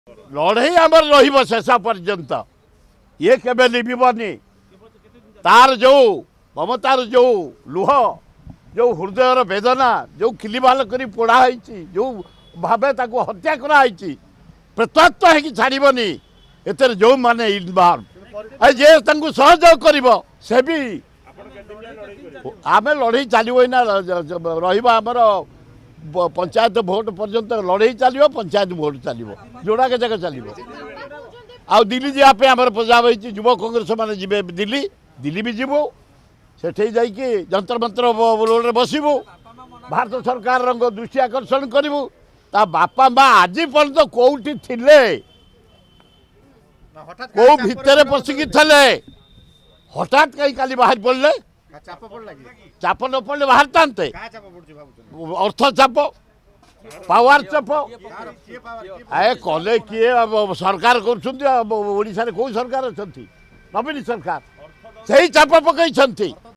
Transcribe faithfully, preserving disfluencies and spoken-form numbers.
लड़ई आमर रेष पर्यंत ये केबे लिबनी तार जो ममतार जो लुह जो हृदयर वेदना जो किलिबाल कर पोड़ाई जो भावे ताको हत्या कराई प्रत्यत्व है छाड़बनी एतर जो माने इनवल्व जे सहयोग कर से भी आम लड़ई चलो ना रमर पंचायत भोट पर्यंत लड़ई चलो पंचायत भोट चलो जोड़ाक जगह चलो आ दिल्ली जावाई आम प्रजा बही युव कांग्रेस मैंने जी दिल्ली दिल्ली भी जीवु से जंतर मंतर रोड बसबू भारत सरकार रंग दृष्टि आकर्षण करूँ ता बापा माँ आज पर्यटन कौटी थिले कौ भितर पशिकी थे हठात कहीं काली बाहर पड़े चाप न पड़े बाहर तांते अर्थ चाप पावर चाप ए कले किए सरकार कर कौ सरकार अच्छा नवीन सरकार से चाप पकड़